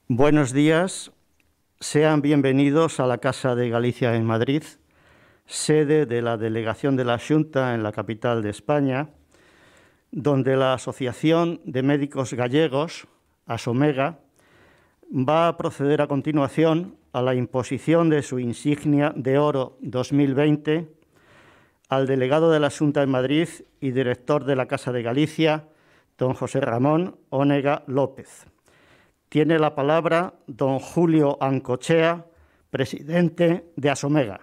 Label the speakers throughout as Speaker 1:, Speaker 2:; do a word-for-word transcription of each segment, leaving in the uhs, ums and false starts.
Speaker 1: Buenos días, sean bienvenidos a la Casa de Galicia en Madrid, sede de la Delegación de la Xunta en la capital de España, donde la Asociación de Médicos Gallegos, ASOMEGA, va a proceder a continuación a la imposición de su insignia de oro dos mil veinte al delegado de la Xunta en Madrid y director de la Casa de Galicia, don José Ramón Ónega López. Tiene la palabra don Julio Ancochea, presidente de ASOMEGA.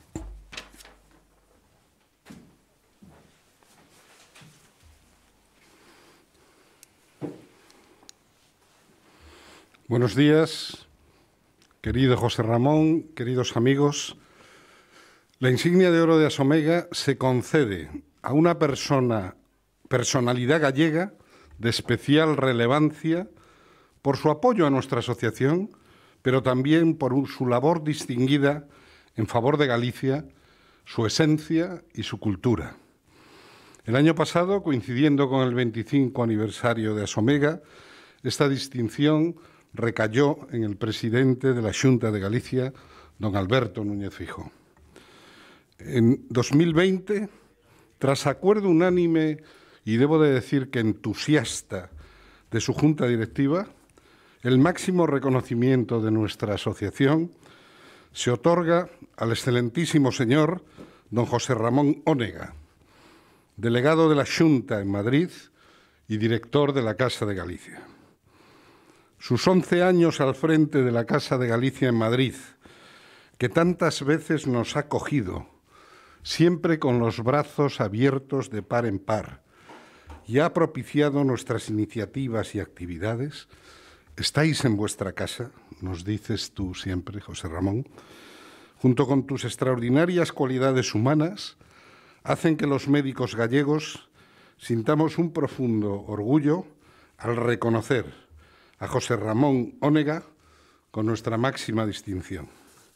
Speaker 2: Buenos días, querido José Ramón, queridos amigos. La insignia de oro de ASOMEGA se concede a una persona, personalidad gallega de especial relevancia por su apoyo a nuestra asociación, pero también por su labor distinguida en favor de Galicia, su esencia y su cultura. El año pasado, coincidiendo con el veinticinco aniversario de ASOMEGA, esta distinción recayó en el presidente de la Xunta de Galicia, don Alberto Núñez Feijóo. En dos mil veinte, tras acuerdo unánime y debo de decir que entusiasta de su Junta Directiva, el máximo reconocimiento de nuestra asociación se otorga al excelentísimo señor don José Ramón Ónega, delegado de la Xunta en Madrid y director de la Casa de Galicia. Sus once años al frente de la Casa de Galicia en Madrid, que tantas veces nos ha cogido, siempre con los brazos abiertos de par en par, y ha propiciado nuestras iniciativas y actividades. Estáis en vuestra casa, nos dices tú siempre, José Ramón, junto con tus extraordinarias cualidades humanas, hacen que los médicos gallegos sintamos un profundo orgullo al reconocer a José Ramón Ónega con nuestra máxima distinción.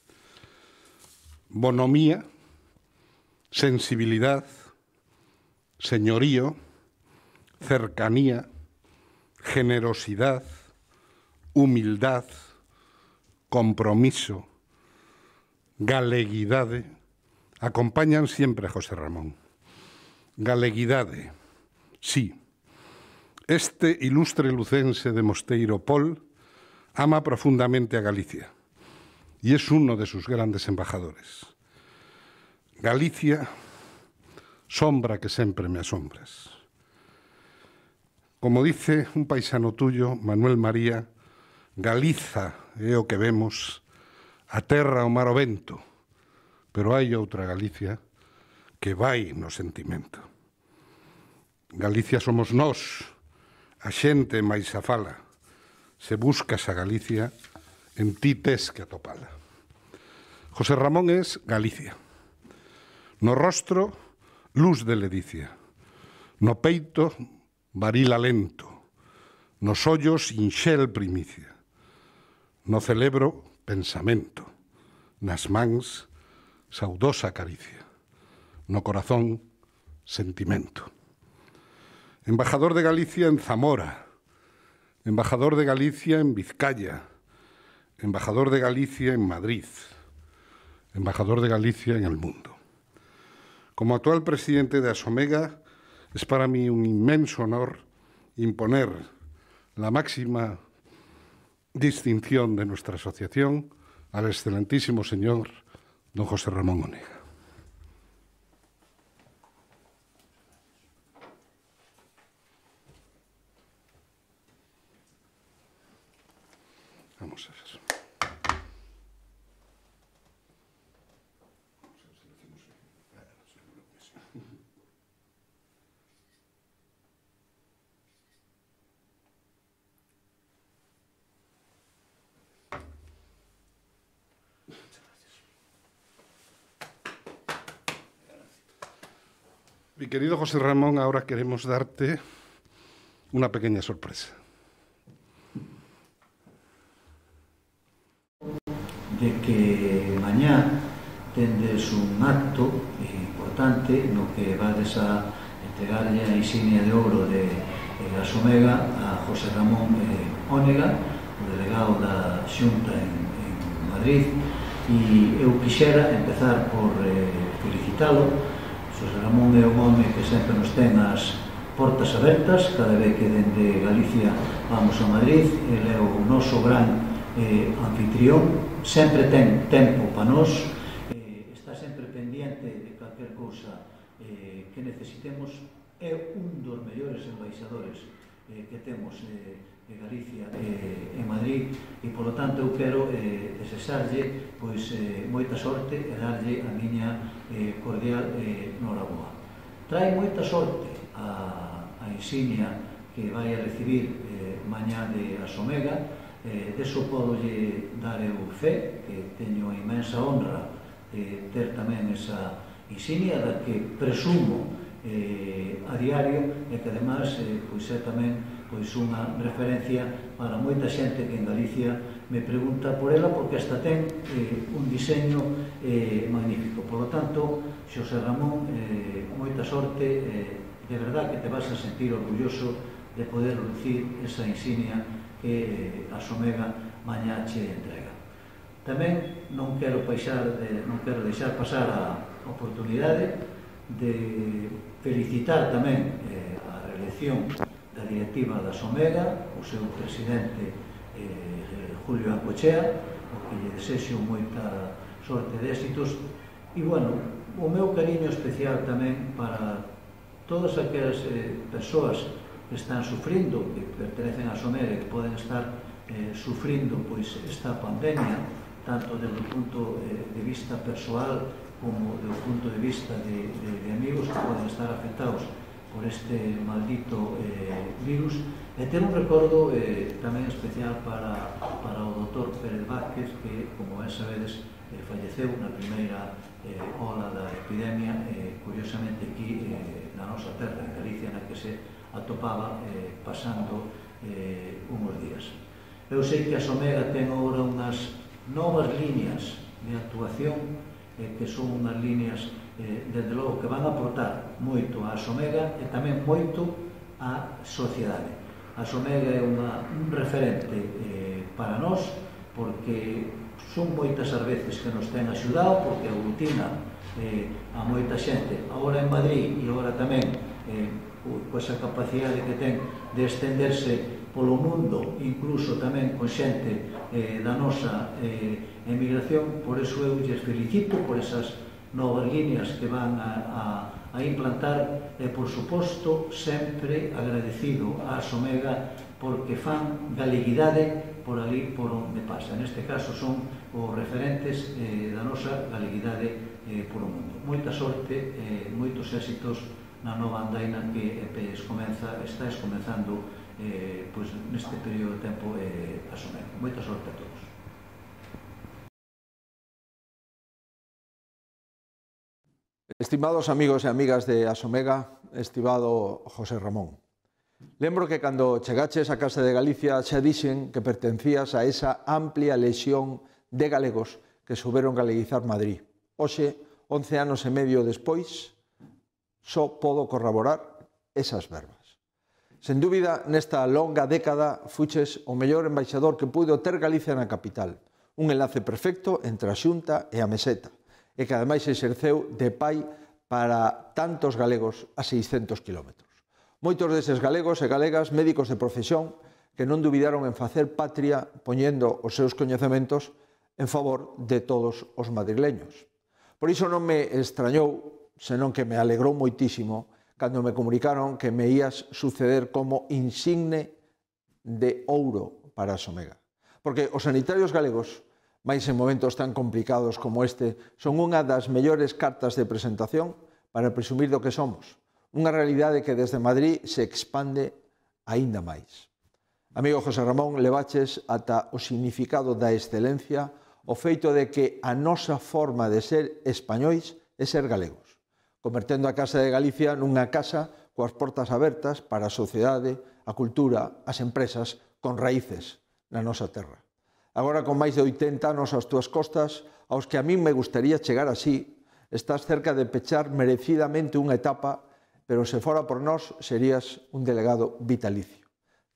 Speaker 2: Bonomía, sensibilidad, señorío, cercanía, generosidad, humildad, compromiso, galeguidade, acompañan siempre a José Ramón. Galeguidade, sí. Este ilustre lucense de Mosteiro Pol ama profundamente a Galicia y es uno de sus grandes embajadores. Galicia, sombra que sempre me asombras. Como dice un paisano tuyo, Manuel María, Galiza é o que vemos, a terra, o mar, o vento, pero hai outra Galicia que vai no sentimento. Galicia somos nós, a xente máis a fala. Se buscas a Galicia, en ti tes que atopala. José Ramón es Galicia. No rostro, luz de ledicia. No peito, varil alento. Nos ollos, inxel primicia. No celebro, pensamento. Nas mans, saudosa caricia. No corazón, sentimento. Embajador de Galicia en Zamora, embajador de Galicia en Vizcaya, embajador de Galicia en Madrid, embajador de Galicia en el mundo. Como actual presidente de ASOMEGA, es para mí un inmenso honor imponer la máxima distinción de nuestra asociación al excelentísimo señor don José Ramón Ónega. Vamos a ver. Mi querido José Ramón, ahora queremos darte una pequeña sorpresa.
Speaker 3: De que mañá tendes un acto importante no que vades a entregarlle a insignia de ouro de, de ASOMEGA a José Ramón eh, Ónega o delegado da Xunta en, en Madrid, e eu quixera empezar por eh, felicitalo. Xosé Ramón é un home que sempre nos ten as portas abertas cada vez que dende Galicia vamos a Madrid. Ele é o noso gran eh, anfitrión, sempre ten tempo para nós, eh, está sempre pendiente de calquer cousa eh, que necesitemos. É un dos mellores embaixadores eh, que temos eh, de Galicia eh, en Madrid, e polo tanto eu quero eh, desexarlle pois, eh, moita sorte e darlle a miña eh, cordial eh, noraboa. Trae moita sorte a, a insignia que vai a recibir eh, mañá de Asomega. Eh, deso podo lle dar eu fe, que teño a inmensa honra de ter tamén esa insignia da que presumo eh, a diario, e que además eh, pois é tamén pois unha referencia para moita xente que en Galicia me pregunta por ela, porque hasta ten eh, un diseño eh, magnífico. Por lo tanto, Xosé Ramón, eh, moita sorte, eh, de verdad que te vas a sentir orgulloso de poder lucir esa insignia que eh, Asomega mañá che entrega. Tamén non quero, paixar de, non quero deixar pasar a oportunidade de felicitar tamén eh, a reelección da directiva da Asomega, o seu presidente eh, Julio Ancochea, o que lle desexo moita sorte de éxitos. E, bueno, o meu cariño especial tamén para todas aquelas eh, persoas que están sufrindo, que pertenecen a Asomega e que poden estar eh, sufrindo pois, esta pandemia, tanto desde o punto eh, de vista persoal como do punto de vista de, de, de amigos que poden estar afectados por este maldito eh, virus, e ter un recordo eh, tamén especial para, para o doutor Pérez Vázquez, que, como ben sabedes, eh, falleceu na primeira eh, ola da epidemia, eh, curiosamente aquí eh, na nosa terra, en Galicia, na que se atopaba eh, pasando eh, unhos días. Eu sei que a Asomega ten agora unhas novas líneas de actuación, eh, que son unhas líneas Eh, desde logo que van a aportar moito a Asomega e tamén moito á sociedade. A Asomega é unha, un referente eh, para nós, porque son moitas as veces que nos ten axudado, porque aglutina eh, a moita xente, agora en Madrid e agora tamén eh, co esa capacidade que ten de estenderse polo mundo, incluso tamén con xente eh, da nosa eh, emigración. Por eso eu lles felicito por esas novas líneas que van a, a, a implantar, e, por suposto, sempre agradecido a Asomega porque fan galeguidade por ali por onde pasa. Neste caso son os referentes eh, da nosa galeguidade eh, por o mundo. Moita sorte, eh, moitos éxitos na nova andaina que eh, comeza, está comenzando eh, pois, neste período de tempo eh, Asomega. Moita sorte a todos.
Speaker 4: Estimados amigos e amigas de Asomega, estimado José Ramón, lembro que cando chegaches a Casa de Galicia xa dixen que pertencías a esa amplia lexión de galegos que souberon galeguizar Madrid. Hoxe, once anos e medio despois, só podo corroborar esas verbas. Sen dúbida, nesta longa década fuches o mellor embaixador que puido ter Galicia na capital, un enlace perfecto entre a Xunta e a Meseta, e que ademais exerceu de pai para tantos galegos a seiscentos kilómetros. Moitos deses galegos e galegas, médicos de profesión, que non dubidaron en facer patria poñendo os seus coñecementos en favor de todos os madrileños. Por iso non me extrañou, senón que me alegrou moitísimo, cando me comunicaron que me ías suceder como insigne de ouro para Asomega. Porque os sanitarios galegos, máis en momentos tan complicados como este, son unha das mellores cartas de presentación para presumir do que somos. Unha realidade que desde Madrid se expande aínda máis. Amigo José Ramón, levaches ata o significado da excelencia o feito de que a nosa forma de ser españois é ser galegos, convertendo a Casa de Galicia nunha casa coas portas abertas para a sociedade, a cultura, as empresas con raíces na nosa terra. Agora, con máis de oitenta anos ás túas costas, aos que a min me gustaría chegar así, estás cerca de pechar merecidamente unha etapa, pero se fora por nós, serías un delegado vitalicio.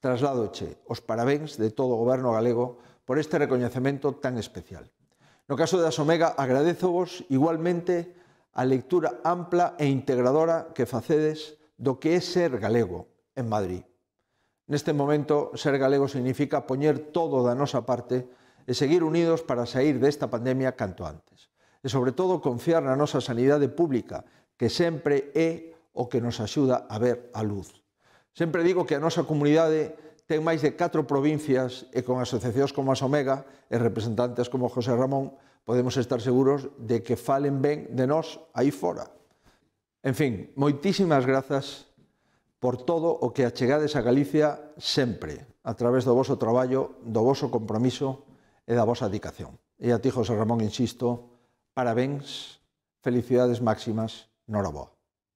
Speaker 4: Trasladoche os parabéns de todo o Goberno galego por este recoñecemento tan especial. No caso de Asomega, agradezovos igualmente a lectura ampla e integradora que facedes do que é ser galego en Madrid. Neste momento, ser galego significa poñer todo da nosa parte e seguir unidos para sair desta pandemia canto antes. E, sobre todo, confiar na nosa sanidade pública, que sempre é o que nos axuda a ver a luz. Sempre digo que a nosa comunidade ten máis de catro provincias e con asociacións como Asomega e representantes como José Ramón podemos estar seguros de que falen ben de nós aí fora. En fin, moitísimas grazas por todo o que achegades a Galicia sempre, a través do voso traballo, do voso compromiso e da vosa dedicación. E a ti, José Ramón, insisto, parabéns, felicidades máximas, noraboa.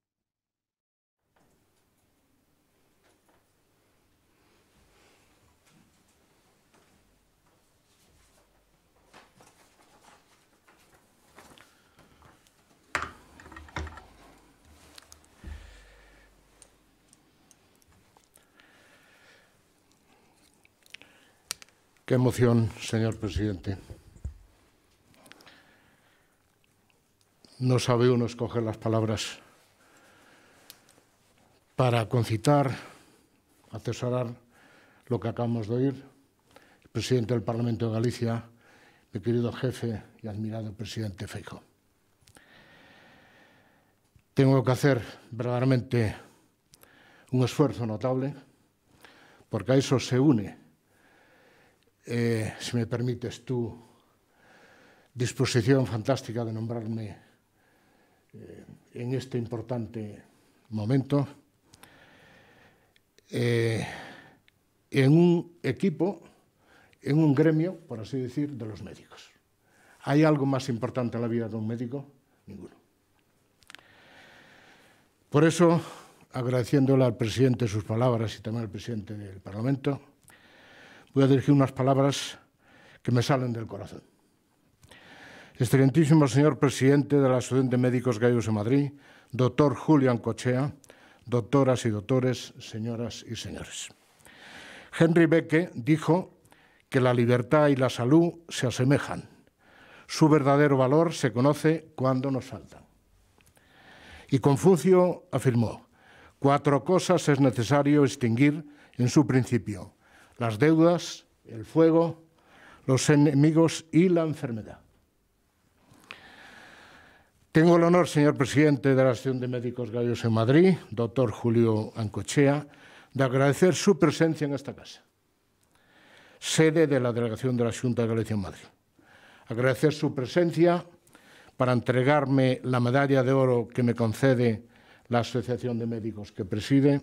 Speaker 2: Qué emoción, señor presidente. No sabe uno escoger las palabras para concitar, atesorar lo que acabamos de oír. El presidente del Parlamento de Galicia, mi querido jefe y admirado presidente Feijóo. Tengo que hacer verdaderamente un esfuerzo notable, porque a eso se une, Eh, si me permites, tu disposición fantástica de nombrarme eh, en este importante momento eh, en un equipo, en un gremio, por así decir, de los médicos. ¿Hay algo más importante en la vida de un médico? Ninguno. Por eso, agradeciéndole al presidente sus palabras y también al presidente del Parlamento, voy a dirigir unas palabras que me salen del corazón. Excelentísimo señor presidente de la Asociación de Médicos Gallegos de Madrid, doctor Julio Ancochea, doctoras y doctores, señoras y señores. Henry Becke dijo que la libertad y la salud se asemejan. Su verdadero valor se conoce cuando nos faltan. Y Confucio afirmó, cuatro cosas es necesario extinguir en su principio: las deudas, el fuego, los enemigos y la enfermedad. Tengo el honor, señor presidente de la Asociación de Médicos Gallegos en Madrid, doctor Julio Ancochea, de agradecer su presencia en esta casa, sede de la Delegación de la Xunta de Galicia en Madrid. Agradecer su presencia para entregarme la medalla de oro que me concede la Asociación de Médicos que preside,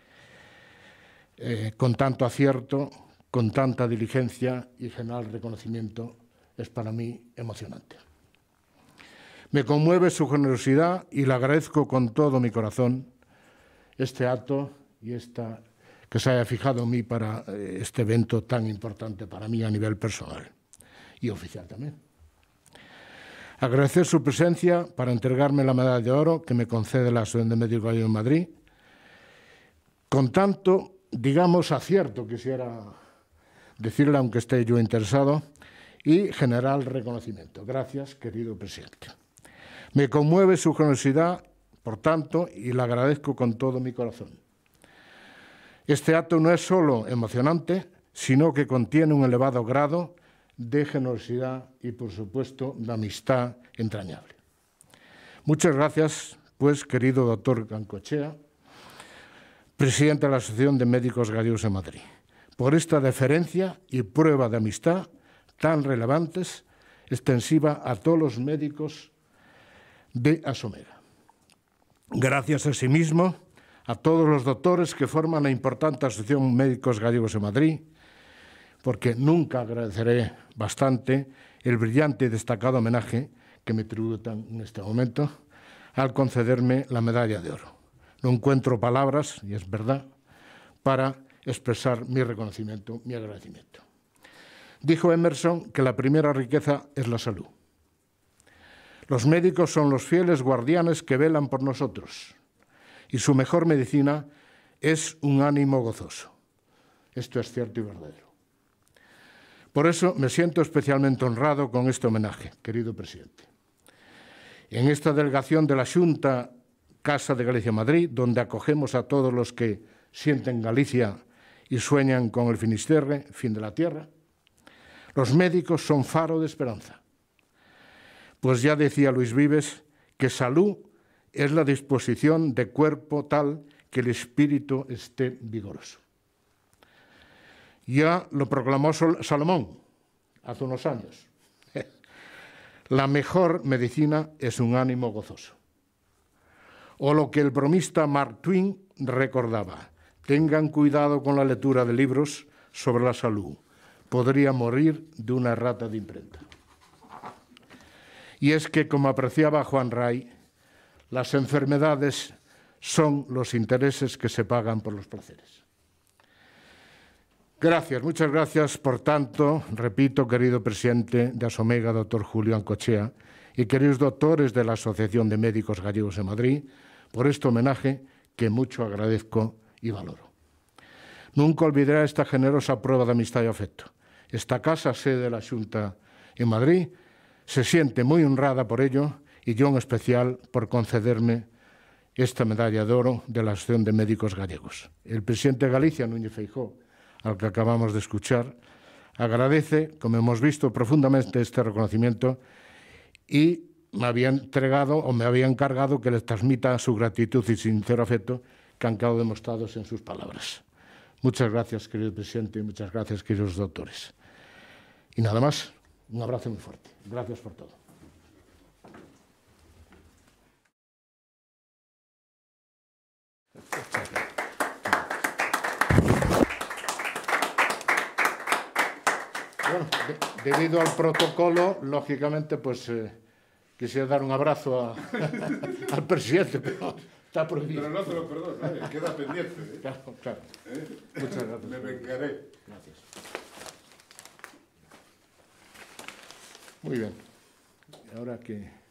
Speaker 2: Eh, con tanto acierto, con tanta diligencia y general reconocimiento, es para mí emocionante. Me conmueve su generosidad y le agradezco con todo mi corazón este acto y esta, que se haya fijado en mí para eh, este evento tan importante para mí a nivel personal y oficial también. Agradecer su presencia para entregarme la medalla de oro que me concede la Asociación de Médicos Gallegos en Madrid, con tanto, digamos, acierto, quisiera decirle, aunque esté yo interesado, y general reconocimiento. Gracias, querido presidente. Me conmueve su generosidad, por tanto, y le agradezco con todo mi corazón. Este acto no es solo emocionante, sino que contiene un elevado grado de generosidad y, por supuesto, de amistad entrañable. Muchas gracias, pues, querido doctor Ancochea, presidente de la Asociación de Médicos Gallegos de Madrid, por esta deferencia y prueba de amistad tan relevantes, extensiva a todos los médicos de Asomega. Gracias asimismo a todos los doctores que forman la importante Asociación Médicos Gallegos de Madrid, porque nunca agradeceré bastante el brillante y destacado homenaje que me tributan en este momento al concederme la medalla de oro. No encuentro palabras, y es verdad, para expresar mi reconocimiento, mi agradecimiento. Dijo Emerson que la primera riqueza es la salud. Los médicos son los fieles guardianes que velan por nosotros, y su mejor medicina es un ánimo gozoso.
Speaker 5: Esto es cierto y verdadero. Por eso me siento especialmente honrado con este homenaje, querido presidente. En esta delegación de la Xunta Casa de Galicia Madrid, donde acogemos a todos los que sienten Galicia y sueñan con el Finisterre, fin de la tierra, los médicos son faro de esperanza. Pues ya decía Luis Vives que salud es la disposición de cuerpo tal que el espíritu esté vigoroso. Ya lo proclamó Salomón hace unos años. La mejor medicina es un ánimo gozoso. O lo que el bromista Mark Twain recordaba: tengan cuidado con la lectura de libros sobre la salud. Podría morir de una errata de imprenta. Y es que, como apreciaba Juan Ray, las enfermedades son los intereses que se pagan por los placeres. Gracias, muchas gracias, por tanto, repito, querido presidente de Asomega, doctor Julio Ancochea, y queridos doctores de la Asociación de Médicos Gallegos de Madrid, por este homenaje que mucho agradezco y valoro. Nunca olvidaré esta generosa prueba de amistad y afecto. Esta casa, sede de la Xunta en Madrid, se siente muy honrada por ello, y yo en especial por concederme esta medalla de oro de la Asociación de Médicos Gallegos. El presidente de Galicia, Núñez Feijóo, al que acabamos de escuchar, agradece, como hemos visto, profundamente este reconocimiento y me había entregado o me había encargado que les transmita su gratitud y sincero afecto que han quedado demostrados en sus palabras. Muchas gracias, querido presidente, y muchas gracias, queridos doctores. Y nada más, un abrazo muy fuerte. Gracias por todo. Bueno, de, debido al protocolo, lógicamente, pues eh, quisiera dar un abrazo a, al presidente, pero está prohibido.
Speaker 2: Pero no te lo perdono, ¿eh? Queda pendiente. ¿eh?
Speaker 5: Claro, claro.
Speaker 2: ¿Eh?
Speaker 5: Muchas gracias.
Speaker 2: Me vengaré.
Speaker 5: Gracias. Muy bien. Ahora que...